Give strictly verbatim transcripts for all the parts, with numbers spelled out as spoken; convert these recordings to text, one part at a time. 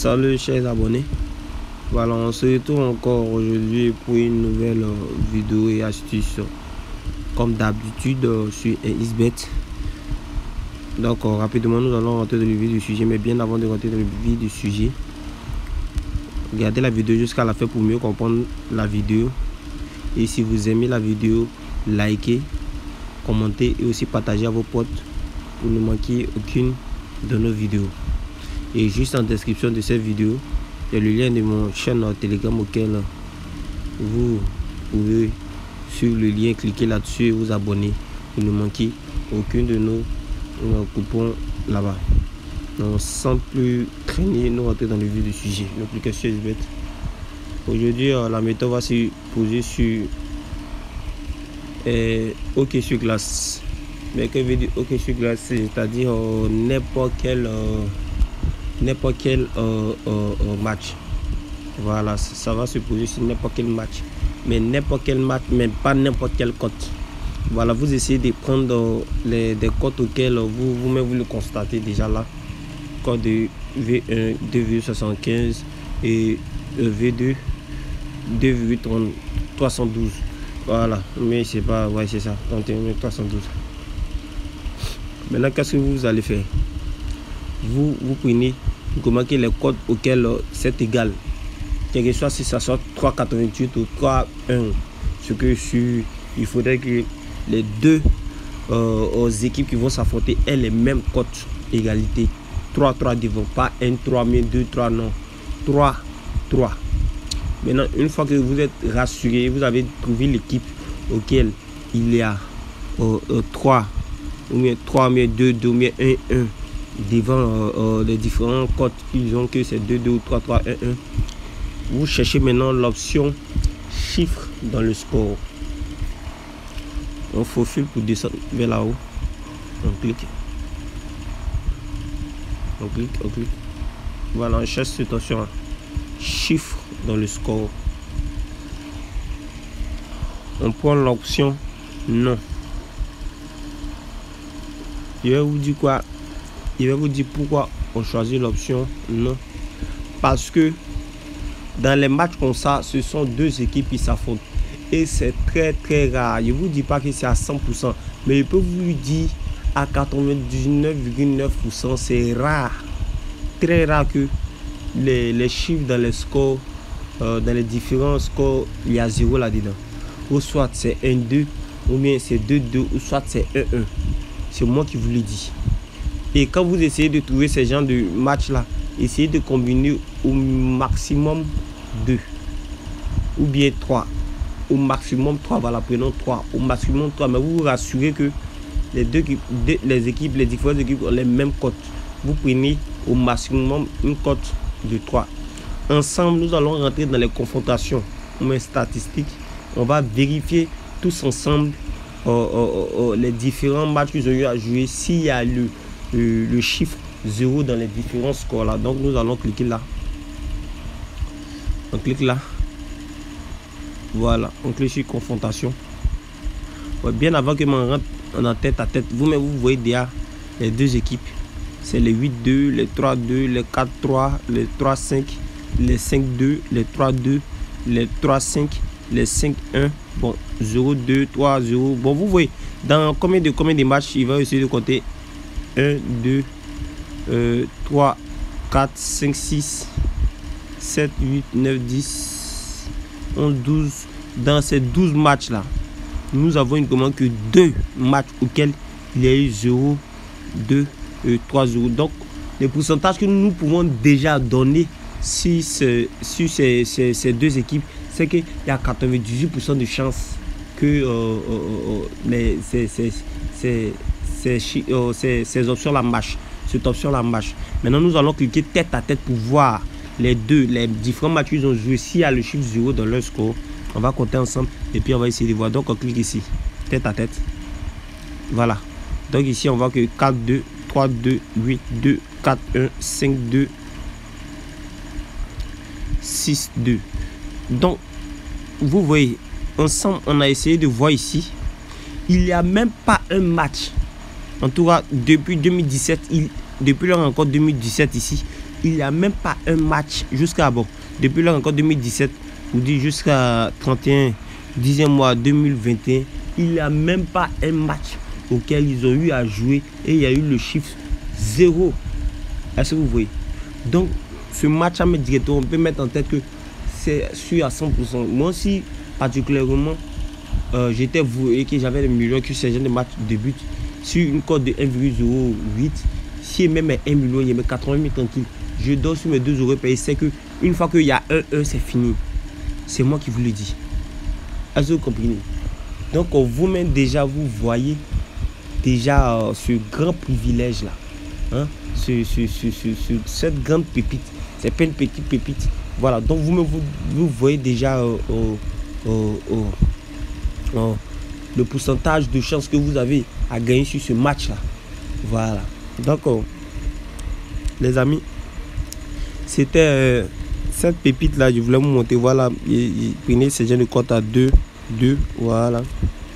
Salut chers abonnés, voilà, on se retrouve encore aujourd'hui pour une nouvelle euh, vidéo et astuce comme d'habitude euh, sur XBet. Donc euh, rapidement nous allons rentrer dans le vif du sujet, mais bien avant de rentrer dans le vif du sujet, regardez la vidéo jusqu'à la fin pour mieux comprendre la vidéo. Et si vous aimez la vidéo, likez, commentez et aussi partagez à vos potes pour ne manquer aucune de nos vidéos. Et juste en description de cette vidéo, il y a le lien de mon chaîne Telegram auquel vous pouvez sur le lien cliquer là-dessus et vous abonner pour ne manquer aucun de nos, nos coupons là-bas. Donc sans plus traîner, nous rentrons dans le vif du sujet. Non plus que sur XBet. Aujourd'hui, euh, la méthode va se poser sur euh, hockey sur glace. Mais que veut dire hockey sur glace? C'est-à-dire euh, n'importe quel euh, n'importe quel euh, euh, euh, match. Voilà, ça va se poser sur n'importe quel match, mais n'importe quel match, mais pas n'importe quelle cote. Voilà, vous essayez de prendre euh, les des cotes auxquelles vous vous-même vous le constatez déjà là. Code de V un deux virgule soixante-quinze et euh, V deux deux virgule trois cent douze. Voilà, mais c'est pas, ouais, c'est ça, trente et un mille trois cent douze. Maintenant, qu'est-ce que vous allez faire? Vous, vous prenez, vous marquez les codes auxquels euh, c'est égal. Quel que soit, si ça soit trois virgule quatre-vingt-huit ou trois virgule un. Ce que sur, il faudrait que les deux euh, équipes qui vont s'affronter aient les mêmes codes égalité. trois trois devant, pas un trois, mais deux trois, non. trois trois. Maintenant, une fois que vous êtes rassuré, vous avez trouvé l'équipe auquel il y a euh, euh, trois, ou bien trois, mais deux, deux, mais un un. Devant euh, euh, les différents codes qu'ils ont, que c'est deux deux ou trois trois un un. Vous cherchez maintenant l'option chiffre dans le score. On faufile pour descendre vers là-haut. On clique. On clique, on clique. Voilà, on cherche cette option chiffre dans le score. On prend l'option non. Je vais vous dire quoi? Il va vous dire pourquoi on choisit l'option non. Parce que dans les matchs comme ça, ce sont deux équipes qui s'affrontent. Et c'est très très rare. Je ne vous dis pas que c'est à cent pour cent. Mais je peux vous dire à quatre-vingt-dix-neuf virgule neuf pour cent. C'est rare. Très rare que les, les chiffres dans les scores, euh, dans les différents scores, il y a zéro là-dedans. Ou soit c'est un deux, ou bien c'est deux deux, ou soit c'est un un. C'est moi qui vous le dis. Et quand vous essayez de trouver ces genres de matchs là, essayez de combiner au maximum deux ou bien trois. Au maximum trois, voilà, prenons trois. Au maximum trois, mais vous vous rassurez que les deux les équipes, les différentes équipes ont les mêmes cotes. Vous prenez au maximum une cote de trois. Ensemble, nous allons rentrer dans les confrontations ou les statistiques. On va vérifier tous ensemble euh, euh, euh, les différents matchs qu'ils ont eu à jouer, s'il y a le Le, le chiffre zéro dans les différents scores là. Donc nous allons cliquer là. On clique là. Voilà, on clique sur confrontation. Ouais, bien avant que m'en rentre en tête à tête, vous-même vous voyez déjà les deux équipes. C'est les huit deux, les trois deux, les quatre trois, les trois cinq, les cinq deux, les trois deux, les trois cinq, les cinq un. Bon, zéro deux, trois zéro. Bon, vous voyez dans combien de combien de matchs il va essayer de compter. un, deux, trois, quatre, cinq, six, sept, huit, neuf, dix, onze, douze. Dans ces douze matchs là, nous avons une commande que deux matchs auxquels il y a eu zéro, deux, trois, zéro. Donc les pourcentages que nous pouvons déjà donner sur, ce, sur ces, ces, ces deux équipes, c'est qu'il y a quatre-vingt-dix-huit pour cent de chances que euh, euh, les, ces, ces, ces Ces, ces, ces options la marche, cette option la marche. Maintenant nous allons cliquer tête à tête pour voir les deux, les différents matchs qu'ils ont joué. S'il y a le chiffre zéro dans leur score, on va compter ensemble et puis on va essayer de voir. Donc on clique ici, tête à tête. Voilà. Donc ici on voit que quatre deux, trois deux, huit deux, quatre un, cinq deux, six deux. Donc vous voyez, ensemble on a essayé de voir ici. Il n'y a même pas un match. En tout cas, depuis deux mille dix-sept, il, depuis leur rencontre deux mille dix-sept ici, il n'y a même pas un match jusqu'à bon. Depuis là encore deux mille dix-sept, ou dit jusqu'à trente et un, dixième mois deux mille vingt et un, il n'y a même pas un match auquel ils ont eu à jouer et il y a eu le chiffre zéro. Est-ce que vous voyez? Donc, ce match à mettre directement, on peut mettre en tête que c'est sûr à cent pour cent. Moi aussi, particulièrement, euh, j'étais voué que j'avais des millions que ces gens de match débutent sur une cote de un virgule zéro huit. Si même un million, il y a quatre-vingt mille tranquille. Je dors sur mes deux euros payés. C'est que une fois qu'il y a un un, c'est fini. C'est moi qui vous le dis. Est-ce que vous comprenez? Donc, vous-même déjà, vous voyez déjà euh, ce grand privilège-là. Hein? Ce, ce, ce, ce, ce, cette grande pépite. C'est pas une petite pépite. Voilà. Donc, vous-même, vous, vous voyez déjà euh, euh, euh, euh, euh, le pourcentage de chance que vous avez à gagner sur ce match-là. Voilà. Donc, euh, les amis, c'était euh, cette pépite-là. Je voulais vous montrer. Voilà. Prenez ce genre de compte à deux. deux. Voilà.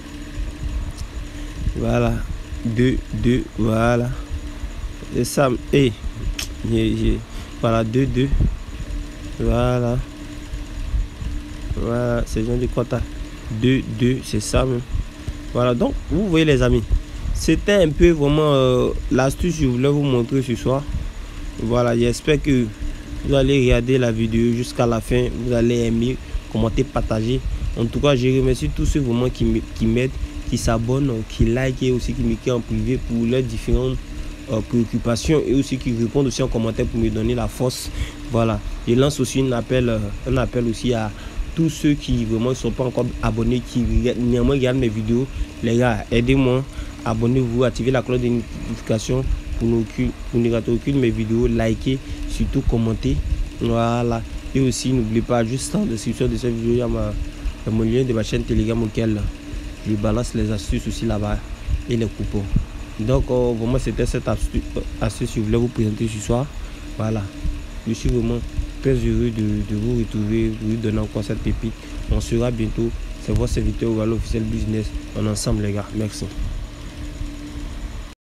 Voilà. deux, deux. Voilà. Et ça. Et. Hey, voilà. deux, deux. Voilà. Voilà. C'est genre de compte à deux, deux. C'est ça même. Voilà. Donc, vous voyez, les amis. C'était un peu vraiment euh, l'astuce que je voulais vous montrer ce soir. Voilà, j'espère que vous allez regarder la vidéo jusqu'à la fin. Vous allez aimer, commenter, partager. En tout cas, je remercie tous ceux vraiment qui m'aident, qui s'abonnent, qui likent et aussi qui m'écrivent en privé pour leurs différentes euh, préoccupations et aussi qui répondent aussi en commentaire pour me donner la force. Voilà, je lance aussi un appel, euh, un appel aussi à tous ceux qui vraiment ne sont pas encore abonnés, qui néanmoins regardent mes vidéos. Les gars, aidez-moi. Abonnez-vous, activez la cloche de notification pour ne, pour ne rater aucune de mes vidéos, likez, surtout commentez. Voilà. Et aussi, n'oubliez pas, juste en description de cette vidéo, il y a ma, mon lien de ma chaîne Telegram auquel je balance les astuces aussi là-bas et les coupons. Donc, euh, vraiment, c'était cette astuce, astuce que je voulais vous présenter ce soir. Voilà. Je suis vraiment très heureux de, de vous retrouver, de vous donner encore cette pépite. On sera bientôt. C'est votre serviteur Wallo Officiel Business. On est ensemble, les gars. Merci.